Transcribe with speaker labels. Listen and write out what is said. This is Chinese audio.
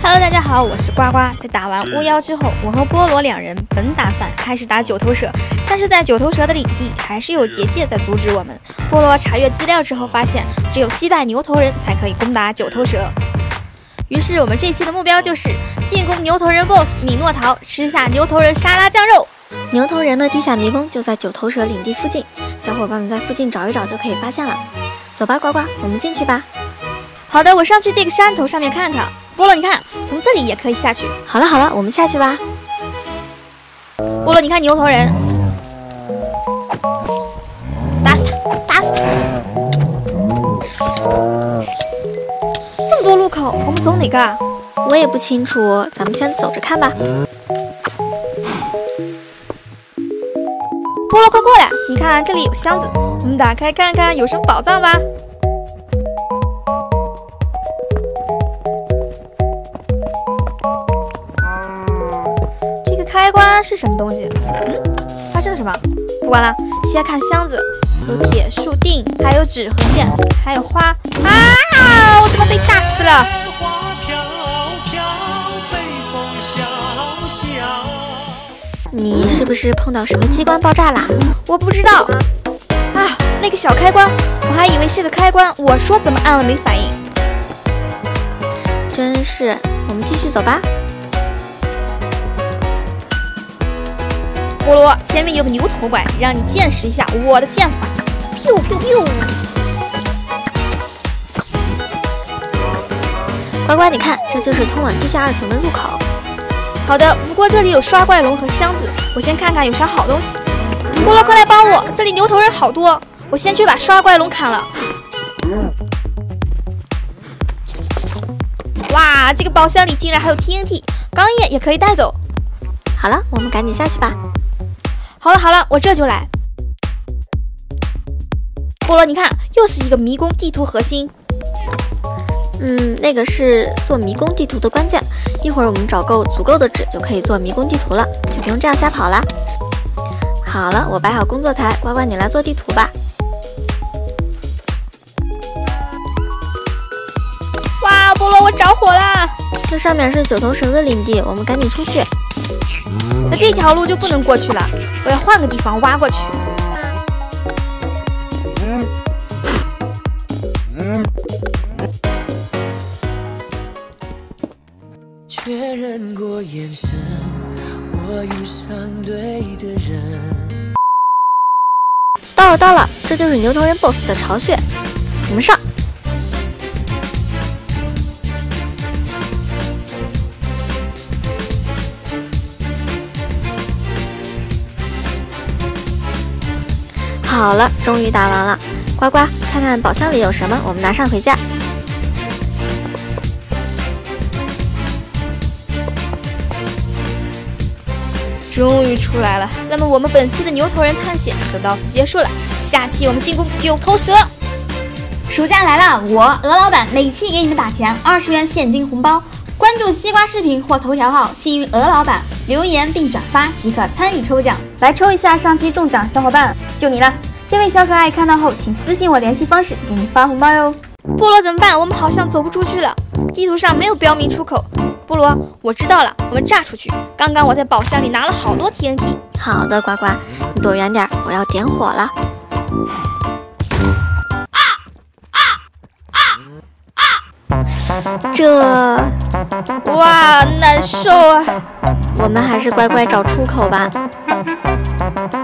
Speaker 1: Hello， 大家好，我是呱呱。在打完巫妖之后，我和菠萝两人本打算开始打九头蛇，但是在九头蛇的领地还是有结界在阻止我们。菠萝查阅资料之后发现，只有击败牛头人才可以攻打九头蛇。于是我们这期的目标就是进攻牛头人 BOSS 米诺陶，吃下牛头人沙拉酱肉。牛头人的地下迷宫就在九头蛇领地附近，小伙伴们在附近找一找就可以发现了。走吧，呱呱，我们进去吧。好的，我上去这个山头上面看看。菠萝，你看，从这里也可以下去。好了好了，我们下去吧。菠萝，你看牛头人，打死他，打死他！这么多路口，我们走哪个啊？我也不清楚，咱们先走着看吧。菠萝，快过来！你看这里有箱子，我们打开看看有什么宝藏吧。开关是什么东西？发生了什么？不管了，先看箱子，有铁树钉，还有纸和剑，还有花。啊！我怎么被炸死了？你是不是碰到什么机关爆炸啦？我不知道。啊，那个小开关，我还以为是个开关，我说怎么按了没反应？真是，我们继续走吧。菠萝，前面有个牛头怪，让你见识一下我的剑法。咻咻咻！呱呱，你看，这就是通往地下2层的入口。好的，不过这里有刷怪龙和箱子，我先看看有啥好东西。菠萝，快来帮我，这里牛头人好多，我先去把刷怪龙砍了。哇，这个宝箱里竟然还有 TNT， 钢叶也可以带走。好了，我们赶紧下去吧。好了好了，我这就来。菠萝，你看，又是一个迷宫地图核心。那个是做迷宫地图的关键。一会儿我们找够足够的纸，就可以做迷宫地图了，就不用这样瞎跑啦。好了，我摆好工作台，呱呱你来做地图吧。哇，菠萝，我着火啦！这上面是九头蛇的领地，我们赶紧出去。那这条路就不能过去了，我要换个地方挖过去。
Speaker 2: 确认过眼神，我遇上对的人。
Speaker 1: 到了到了，这就是牛头人 BOSS 的巢穴，我们上。好了，终于打完了。呱呱，看看宝箱里有什么，我们拿上回家。终于出来了，那么我们本期的牛头人探险就到此结束了。下期我们进攻九头蛇。暑假来了，我鹅老板每期给你们打钱，20元现金红包。关注西瓜视频或头条号幸运鹅老板，留言并转发即可参与抽奖。来抽一下上期中奖小伙伴，就你了。这位小可爱看到后，请私信我联系方式，给你发红包哟。菠萝怎么办？我们好像走不出去了，地图上没有标明出口。菠萝，我知道了，我们炸出去。刚刚我在宝箱里拿了好多 TNT。好的，呱呱，你躲远点，我要点火了。这，哇，难受啊！我们还是乖乖找出口吧。